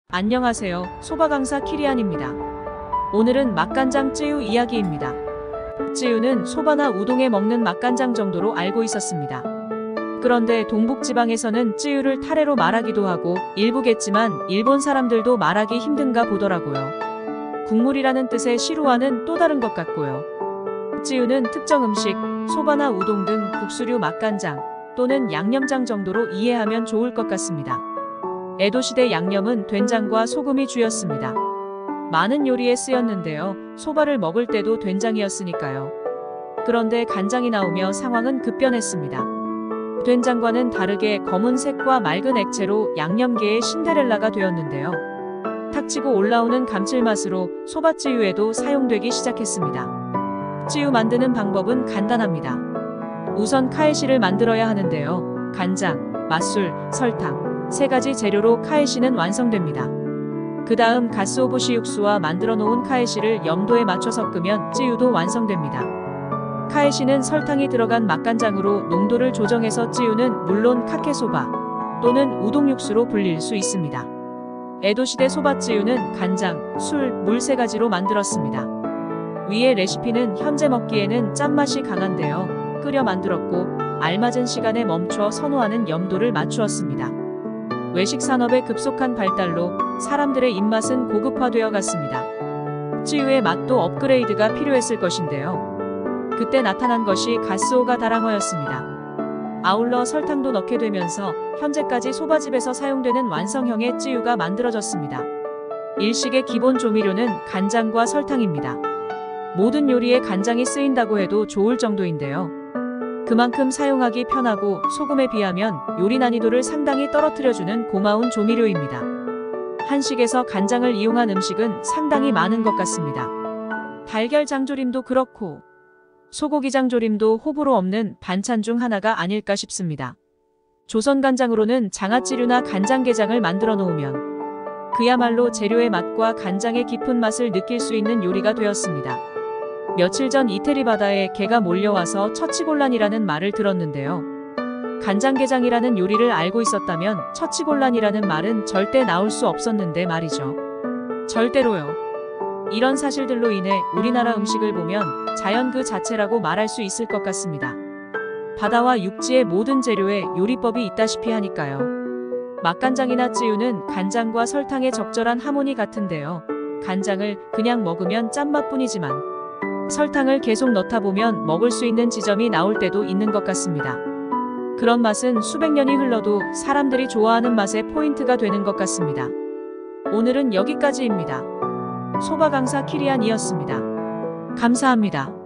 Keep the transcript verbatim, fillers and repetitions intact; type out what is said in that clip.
안녕하세요. 소바 강사 키리안입니다. 오늘은 맛간장 쯔유 이야기입니다. 쯔유는 소바나 우동에 먹는 맛간장 정도로 알고 있었습니다. 그런데 동북지방에서는 쯔유를 타레로 말하기도 하고 일부겠지만 일본 사람들도 말하기 힘든가 보더라고요. 국물이라는 뜻의 시루와는 또 다른 것 같고요. 쯔유는 특정 음식, 소바나 우동 등 국수류 맛간장 또는 양념장 정도로 이해하면 좋을 것 같습니다. 에도시대 양념은 된장과 소금이 주였습니다. 많은 요리에 쓰였는데요. 소바를 먹을 때도 된장이었으니까요. 그런데 간장이 나오며 상황은 급변했습니다. 된장과는 다르게 검은색과 맑은 액체로 양념계의 신데렐라가 되었는데요. 탁치고 올라오는 감칠맛으로 소바쯔유에도 사용되기 시작했습니다. 쯔유 만드는 방법은 간단합니다. 우선 카에시를 만들어야 하는데요. 간장, 맛술, 설탕 세 가지 재료로 카에시는 완성됩니다. 그 다음 가스오부시 육수와 만들어 놓은 카에시를 염도에 맞춰 섞으면 쯔유도 완성됩니다. 카에시는 설탕이 들어간 맛간장으로 농도를 조정해서 쯔유는 물론 카케소바 또는 우동육수로 불릴 수 있습니다. 에도시대 소바쯔유는 간장, 술, 물 세 가지로 만들었습니다. 위의 레시피는 현재 먹기에는 짠맛이 강한데요. 끓여 만들었고 알맞은 시간에 멈춰 선호하는 염도를 맞추었습니다. 외식 산업의 급속한 발달로 사람들의 입맛은 고급화되어 갔습니다. 쯔유의 맛도 업그레이드가 필요했을 것인데요. 그때 나타난 것이 가스오가 다랑어였습니다. 아울러 설탕도 넣게 되면서 현재까지 소바집에서 사용되는 완성형의 쯔유가 만들어졌습니다. 일식의 기본 조미료는 간장과 설탕입니다. 모든 요리에 간장이 쓰인다고 해도 좋을 정도인데요. 그만큼 사용하기 편하고 소금에 비하면 요리 난이도를 상당히 떨어뜨려주는 고마운 조미료입니다. 한식에서 간장을 이용한 음식은 상당히 많은 것 같습니다. 달걀 장조림도 그렇고 소고기 장조림도 호불호 없는 반찬 중 하나가 아닐까 싶습니다. 조선 간장으로는 장아찌류나 간장게장을 만들어 놓으면 그야말로 재료의 맛과 간장의 깊은 맛을 느낄 수 있는 요리가 되었습니다. 며칠 전 이태리 바다에 개가 몰려와서 처치곤란이라는 말을 들었는데요. 간장게장이라는 요리를 알고 있었다면 처치곤란이라는 말은 절대 나올 수 없었는데 말이죠. 절대로요. 이런 사실들로 인해 우리나라 음식을 보면 자연 그 자체라고 말할 수 있을 것 같습니다. 바다와 육지의 모든 재료에 요리법이 있다시피 하니까요. 맛간장이나 쯔유는 간장과 설탕의 적절한 하모니 같은데요. 간장을 그냥 먹으면 짠맛뿐이지만 설탕을 계속 넣다 보면 먹을 수 있는 지점이 나올 때도 있는 것 같습니다. 그런 맛은 수백 년이 흘러도 사람들이 좋아하는 맛의 포인트가 되는 것 같습니다. 오늘은 여기까지입니다. 소바 강사 키리안이었습니다. 감사합니다.